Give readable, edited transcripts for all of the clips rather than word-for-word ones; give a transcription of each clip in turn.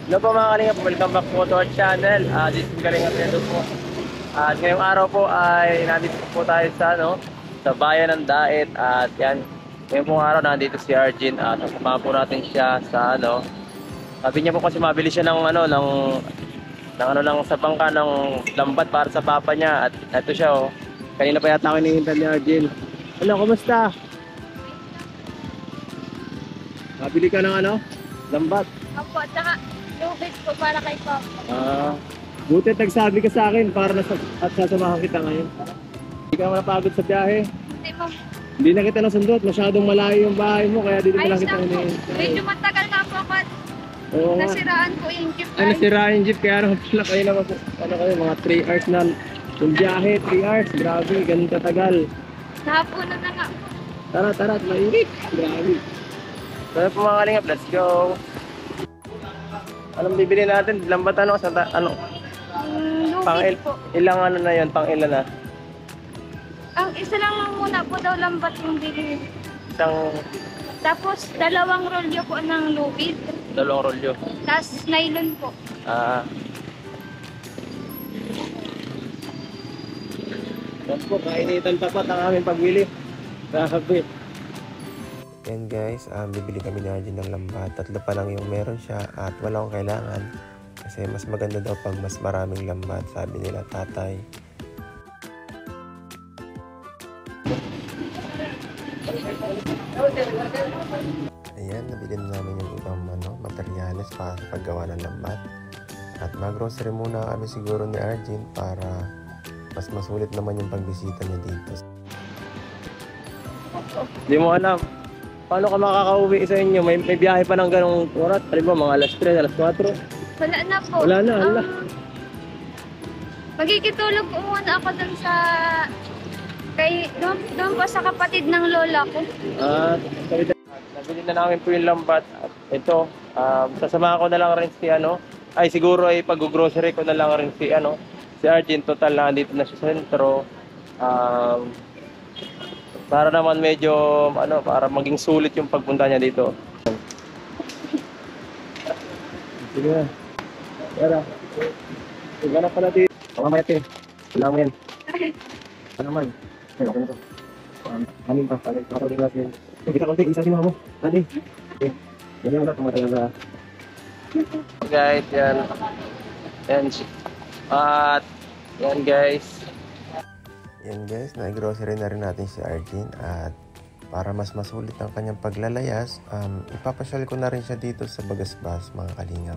Hello po mga Kalingap, welcome back po to our channel. This is Kalingap Edo po. At ngayong araw po ay nandito po tayo sa sa bayan ng Daet. At yan, ngayong pong araw nandito si Arjun. At kasama po natin siya sa sabi niya po kasi mabili siya ng sa bangka ng lambat para sa papa niya. At ito siya Kanina pa yata ako hinihintay ni Arjun. Ano, kumusta? Mabili ka ng lambat. Opo, at saka lubid po para kay Papa. Buti nagsabi ka sa akin para at sasamahan kita ngayon. Hindi ka napagod sa biyahe. Hindi mo. Hindi na kita nasundot. Masyadong malayo yung bahay mo kaya dito na lang Ayos kita lang po. hinihintay. Medyo matagal nga po ako at Oo nga. nasiraan po yung jeep. Ay, nasira yung jeep kaya naman pala kayo naman po. Kayo, mga 3 hours na yung biyahe. 3 hours. Grabe, ganun katagal. Nahapunan na nga. Tara, mainit. Grabe. Tara po mga Kalingap, let's go. Anong bibili natin? Lambat Lubid po. Ilang na yun? Pang ilan na? Ang isa lang muna po daw lambat yung bili. Isang Tapos, 2 rolyo po ng lubid. 2 rolyo. Tapos, nylon po. Tapos po, kainitan tapat ang aming pagbili. Grabe. Yan guys, bibili kami ni Arjun ng lambat. 3 pa lang yung meron siya at wala akong kailangan. Kasi mas maganda daw pag mas maraming lambat, sabi nila tatay. Ayan, nabili na namin yung ibang materyales para sa paggawa ng lambat. At mag-grocery muna kami siguro ni Arjun para mas masulit naman yung pagbisita niya dito. Hindi mo alam. Paano ka makakauwi sa inyo? May biyahe pa ng ganong oras. Alam mo, mga alas 3, alas 4. Wala na po. Wala na, hala. Magkikitulog po muna ako dun sa... Doon po sa kapatid ng lola ko. Nabili na namin po yung lambat. At ito, sasamahan ko na lang rin si siguro ay pag-grocery ko na lang rin si Arjun. Total na dito na siya sa sentro. Para naman medyo para maging sulit yung pagpunta niya dito. Sige na. Tara. Sige na pala dito. Mamaya te. Wala mo yan. Ano man? Ay, okay na to. Amin pa. Kapag natin. Kita konti. Isa si mama mo. Tadi. Okay. Yan na. Tumatagal na. Guys, yan. Yan. At yan guys. Yan guys, na-grocery na rin natin si Arjun at para mas masulit ang kanyang paglalayas, ipapasyal ko na rin siya dito sa Bagasbas mga Kalingap.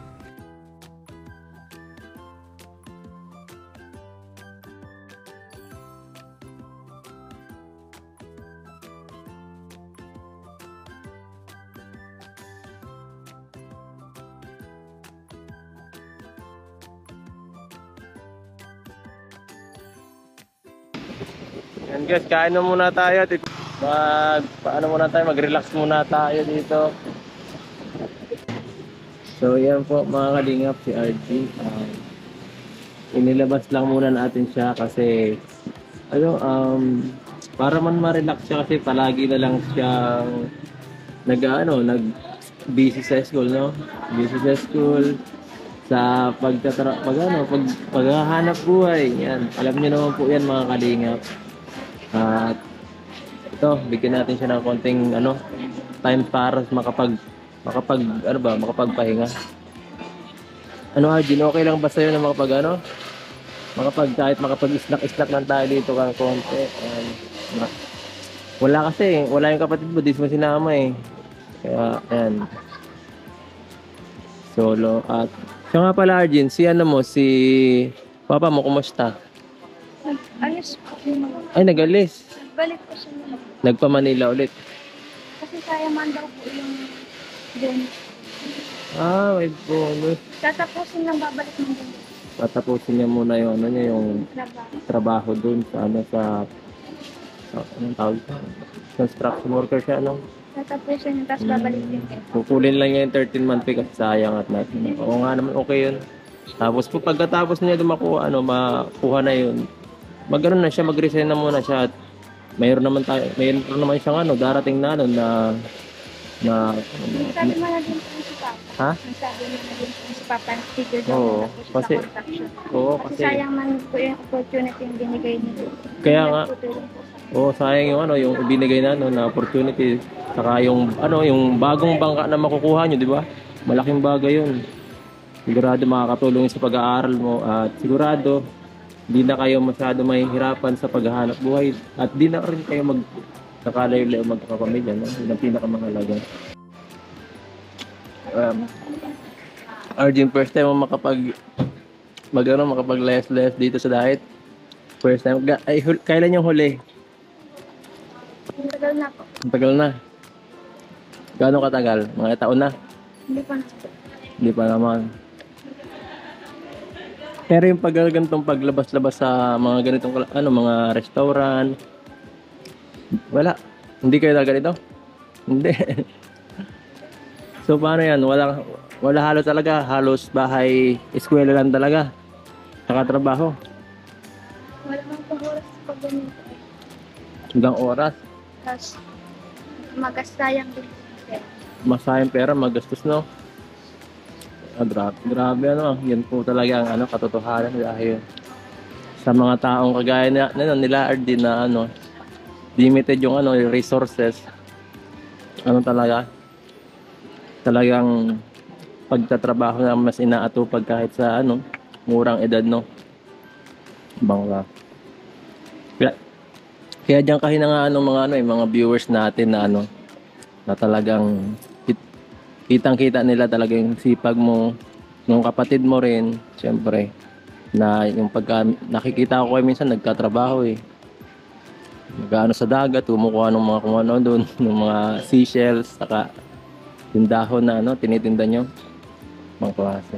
Yan guys, kain na muna tayo. Mag-relax muna tayo dito. So yan po mga Kalingap, si RG. Inilabas lang muna natin siya kasi para man ma-relax siya kasi palagi na lang siyang nag-busy sa school, no? Busy sa school sa paghahanap buhay. Yan. Alam niyo naman po yan mga Kalingap. At ito, bigyan natin siya ng konting time para makapagpahinga. Arjun, okay lang ba sa'yo na kahit makapag-snack lang tayo dito kang konti? Wala yung kapatid mo, di mo sinama eh. Kaya, ayan. Solo. At siya nga pala Arjun, si Papa mo, kumusta? Ayos po. Ay, nag-alis. Balik po siya naman. Nagpa-Manila ulit. Kasi kaya man daw po yung bonus. May bonus. Tatapusin lang babalik ng bonus. Tatapusin niya muna yung trabaho dun sa anong tawag ito? Construction worker siya, Tatapusin yung tapos babalik din. Kukulin lang niya yung 13-month pay kasi sayang at natin. Oo nga naman, okay yun. Tapos po pagkatapos niya makuha na yun. Magano na siya, mag-resign na muna siya at mayroon naman siyang darating na Sabi mo na din po Ha? Ang sabi niya na din po si Papa, figure daw Oo, na po siya kasi- sa construction. Oo, Kasi kasi sayang man po yung opportunity yung binigay niyo. Kaya nga. Nagtutulong po sa sayang yung ano, yung ibinigay na ano na opportunity, saka yung ano, yung bagong bangka na makukuha nyo, di ba? Malaking bagay yun. Sigurado makakatulong yun sa pag-aaral mo at sigurado hindi na kayo masyado mahihirapan sa paghahanap buhay at di na rin kayo nakalayo-layo magkakapamilya, no? Yun ang pinakamahalaga. Arjun, first time mo makapag-layas-layas dito sa diet? First time. Kailan yung huli? Ang tagal na po. Ang tagal na. Gaano katagal? Mga taon na? Hindi pa na. Hindi pa naman. Pero yung ganitong paglabas-labas sa mga ganitong mga restaurant, wala. Hindi kayo talaga dito? Hindi. So paano yan? Wala halos talaga. Halos bahay, eskwela lang talaga. Saka trabaho. Wala mang pang oras pag ganito. Hanggang oras. Tapos, magasayang din po siya. Masayang pera, magastos, no? Grabe ano, yan po talaga ang katotohanan dahil sa mga taong kagaya nila Ardin na limited yung resources. Talagang pagtatrabaho na mas inaatupag kahit sa murang edad, no? Bangla. Kaya diyan kahit nga mga viewers natin na na talagang kitang-kita nila talaga yung sipag mo, nung kapatid mo rin, siyempre, na yung nakikita ko kayo minsan nagtatrabaho Nag-ano sa dagat, kumukuha ng mga kung ano doon, ng mga seashells, saka yung dahon na tinitinda nyo, mga klase.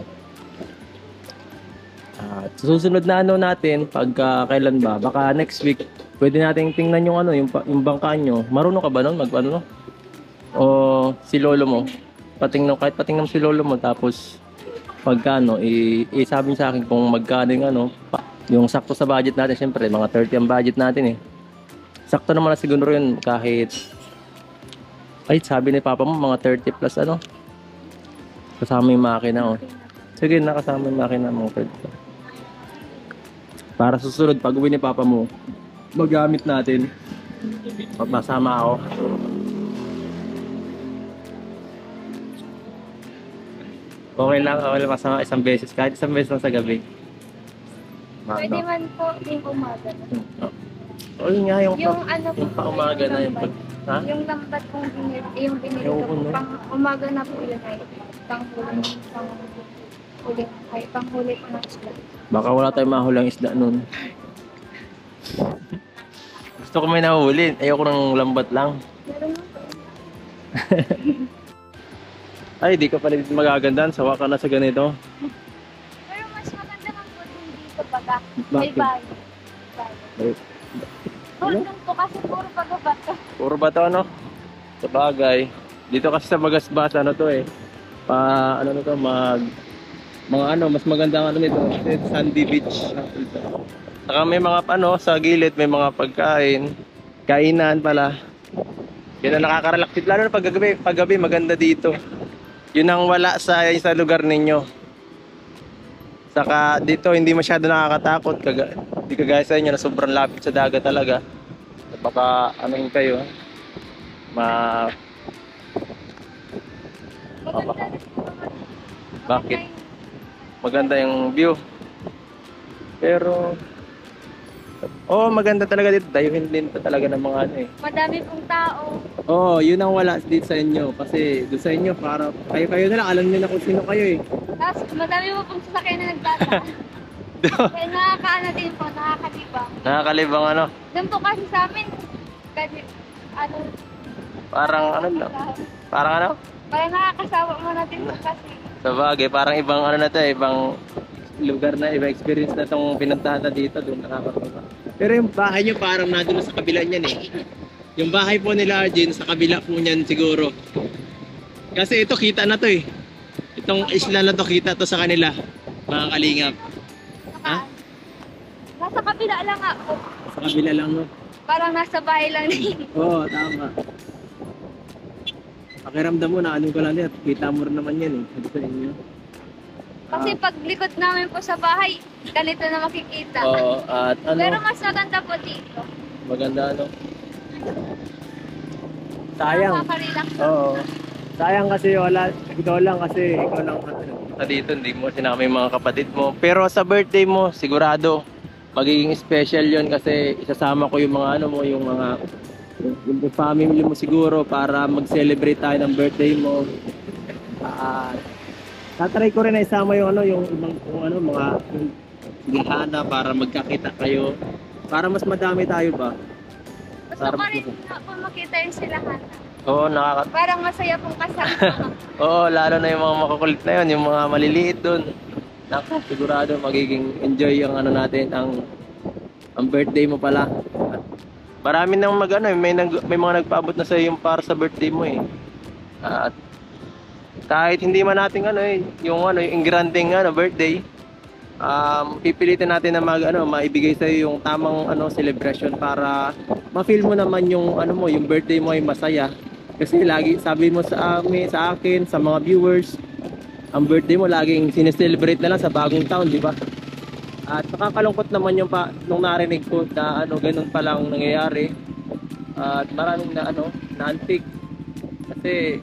At susunod na natin, pagka kailan ba, baka next week, pwede nating tingnan yung yung bangka nyo. Marunong ka ba nun? O si lolo mo? Kahit patingnan si lolo mo, tapos pagka sabi sa akin kung magkano yung sakto sa budget natin. Siyempre mga 30 ang budget natin sakto naman na siguro yun, kahit sabi ni papa mo mga 30 plus kasama yung makina. Sige, nakasama yung makina mo. Para susunod pag uwi ni papa mo, magamit natin pag masama ako. Okay lang masama isang beses, kahit isang beses lang sa gabi. Pwede man po yung umaga. Yun nga yung po, pa-umaga na yung ha? Yung lambat kong binili ko po, pang umaga na po yun ay panghuli ko ng isla. Baka wala tayong mahulang isda nun. Gusto ko may nahuli, ayoko ng lambat lang. Meron na po. Ay, di ka pala dito magagandaan, sawa ka na sa ganito. Pero mas maganda man po dito baga. May Bakit? bayo. Ay, Doon po kasi puro baga-bato. puro ba ito sa bagay. Dito kasi sa Magasbas mas maganda nito, Sandy Beach. Saka may mga sa gilid may mga kainan pala. Yan ang nakaka-relax dito, lalo na paggabi maganda dito. Yun ang wala sa lugar ninyo. Saka dito hindi masyado nakakatakot, hindi kagaya sa inyo na sobrang lapit sa dagat talaga. Baka kayo Maganda rin po. Bakit? Maganda yung view. Pero maganda talaga dito. Dayuhin din talaga ng mga Madami pong tao. yun ang wala dito sa inyo. Kasi doon sa inyo, para kayo na lang. Alam niyo na kung sino kayo Tapos madami mo pong sasakyan na nagdadaan. Kaya nakakaano din po, nakakalibang. Nakakalibang Doon po kasi sa amin, kasi parang lang. Parang parang nakakasawa mo na din po kasi. Sa bagay, parang ibang ibang lugar na, ibang experience na itong pinuntahan na dito. Doon nakakatawa. Pero yung bahay nyo parang nandun sa kabila niyan Yung bahay po nila Arjun, sa kabila po niyan siguro. Kasi ito kita na to Itong isla na to, kita to sa kanila, mga kalingap. Ha? Nasa kabila lang nga po. Sa kabila lang Parang nasa bahay lang din. Oo, tama. Pakiramdam mo na anong ka lang yan. Kita mo rin naman yan eh. Sabi sa inyo. Kasi pag likod namin po sa bahay, ganito na makikita. Oo, at ano, Pero mas maganda po dito. maganda ano. Sayang. Nakaka-relax. Oo. Sayang kasi wala, ikaw lang kasi ikaw lang dito, hindi mo sinama yung mga kapatid mo. Pero sa birthday mo, sigurado magiging special yon kasi isasama ko yung mga ano mo, yung mga yung family mo siguro para mag-celebrate tayo ng birthday mo. Tatry ko rin na isama yung ano, yung ibang kung ano, mga sigahana para magkakita kayo. Para mas madami tayo ba? Gusto ko rin na po makita yung silahan. Oo, Parang masaya pong kasama. Oo, lalo na yung mga makukulit na yun, yung mga maliliit doon. Naku, sigurado magiging enjoy yung ano natin, ang birthday mo pala. Marami nang may mga nagpaabot na sa yung para sa birthday mo eh. At kahit hindi man natin yung engranding birthday, pipilitin natin na maibigay sa yung tamang celebration para ma-feel mo naman yung yung birthday mo ay masaya. Kasi lagi sabi mo sa akin, sa mga viewers, ang birthday mo laging sineselebrate na lang sa bagong taon, di ba? At nakakalungkot naman yung nung narinig ko na ganun pa lang nangyayari. At maraming na-antik. Kasi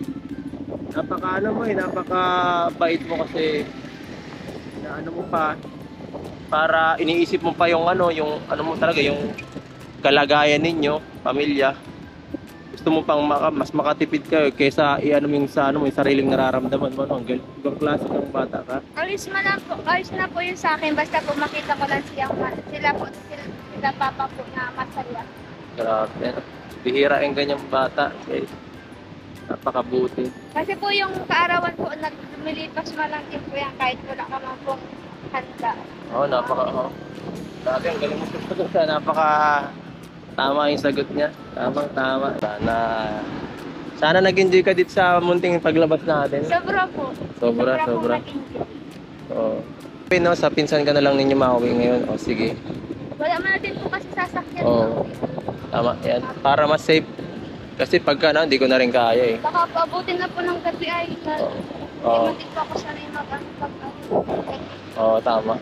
napaka bait mo kasi na mo pa para iniisip mo pa yung mo talaga yung kalagayan ninyo, pamilya. Gusto mo pang mas makatipid ka kaysa mo yung sariling nararamdaman mo. Ibang klase ng bata ka. Ayos na po yun sa akin. Basta po makita ko lang sila papa po na masaya. Grabe. Bihira yung ganyang bata. Okay. Napakabuti. Kasi po yung kaarawan po, lumilipas mo lang din po yan kahit wala ka man pong handa. Oo, Dati ang galing mo sa tama yung sagot niya. Tama. Sana nag-enjoy ka dito sa munting paglabas natin. Sobra po. Sobra. nag-enjoy. Oo. Sa pinsan ka na lang ninyo mauwi ngayon. O sige. Wala man natin po kasi sasakyan. Oo. Tama yan. Para mas safe. Kasi pagka hindi ko na rin kaya eh. Baka paabutin na po ng gabi ay Oo. hindi pa ako sanay Oo, tama.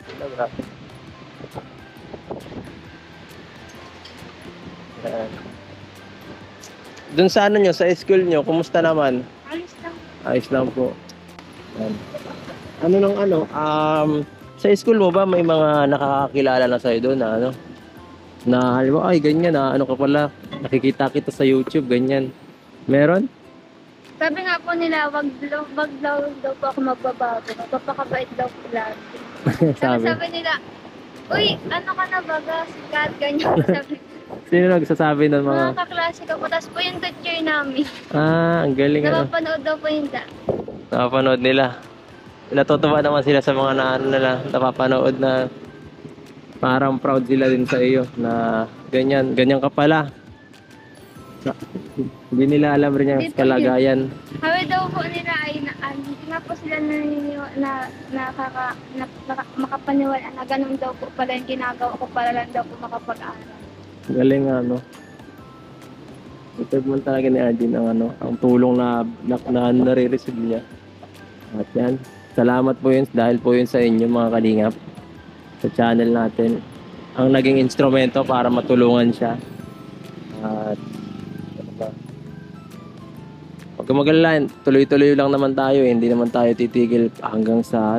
Doon sa nyo, sa school nyo, kumusta naman? Ayos lang. Ayos lang po. Sa school mo ba may mga nakakakilala na sa'yo doon na halimbawa, ay ganyan ka pala, nakikita kita sa YouTube, ganyan. Meron? Sabi nga po nila, wag daw po ako magbabago. Magpapakabait daw po lagi. Sabi nila, uy, ano ka na baga, sikat, ganyan. Sabi, sino nagsasabi ng mga... mga kaklase ko po. Tapos po yung teacher namin. Ang galing Napapanood daw po yung Napapanood nila. Natutuwa naman sila sa mga napapanood na parang proud sila din sa iyo na ganyan ka pala. Hindi nila alam rin yung kalagayan. Hawi daw po nila ay hindi nga po sila makapaniwala na ganun daw po pala yung ginagawa ko para lang daw po makapag-aral. Galing ito mo talaga ni Arjun ang tulong na nare-receive niya. At yan, salamat po yun dahil po yun sa inyo mga kalingap sa channel natin. Ang naging instrumento para matulungan siya. At huwag kang mag-alala, tuloy-tuloy lang naman tayo, hindi naman tayo titigil hanggang sa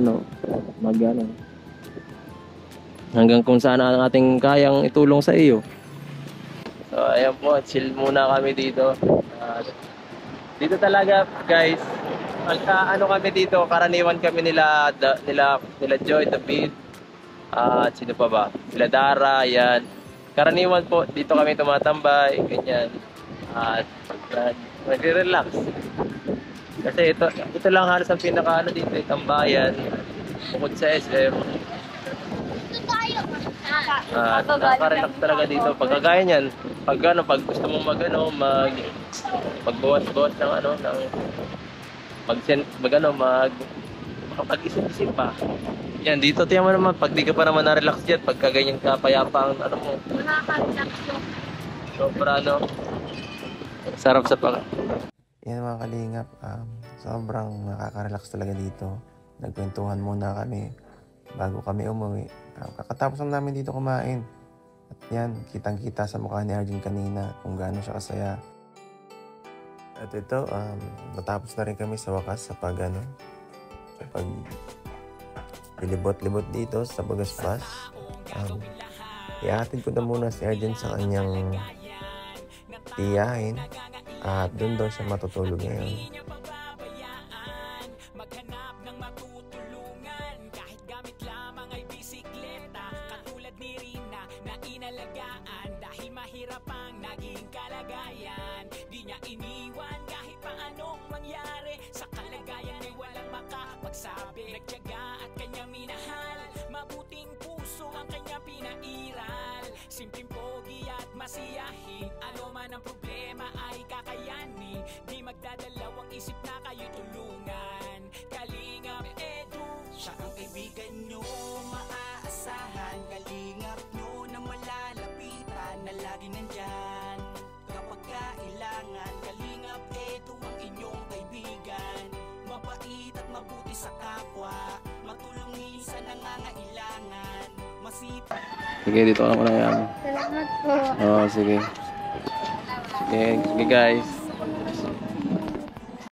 hanggang kung saan ang ating kayang itulong sa iyo. So ayan po, chill muna kami dito. Dito talaga guys, kami dito, karaniwan kami nila Joy, David, at sino pa ba? Sila Dara, yan. Karaniwan po, dito kami tumatambay, ganyan. At nagre-relax. Kasi ito lang halos ang pinaka dito, tambayan. Bukod sa SM. Nakaka-relax talaga dito. Pagkagaya niyan, pag gusto mong magbawas-bawas ng makapag-isip-isip pa. Yan, dito tiyan mo naman, pag di ka pa naman na-relax dyan, pagka ganyan ka, payapa ang mo. Nakaka-relax po. Sobra sarap sa Yan mga kalingap, sobrang nakaka-relax talaga dito. Nagkwentuhan muna kami bago kami umuwi. Kakatapos lang namin dito kumain. At yan, kitang-kita sa mukha ni Arjun kanina kung gaano siya kasaya. At ito, natapos na rin kami sa wakas sa libot-libot dito sa Bagaspas. Ihatid ko na muna si Arjun sa kanyang tiyahin at doon daw siya matutulog ngayon. Maghanap ng matutulungan kahit gamit lamang ay bisikleta, katulad ni Rina na inalagaan dahil mahirap ang naging kalagayan. Di niya iniwan kahit pa anong mangyari, sa kalagayan ay walang makapagsabi. Nagtiyaga at kanyang minahal, mabuting puso ang kanyang pinairal. Simpleng pogi at masiyahin, ano man ang problema ay kakayanin. Di magdadalawang isip na kayo tulungan. Kalingap Edu, siya ang kaibigan nyo maaasahan. Kalingap nyo na malalapitan, na lagi nandyan kapag kailangan. Kalingap Edu ang inyong kaibigan, mabait at mabuti sa kapwa, matulungin sa nangangailangan, masipag. Sige, dito ka na muna yan. Salamat po. Oo, sige. Sige guys.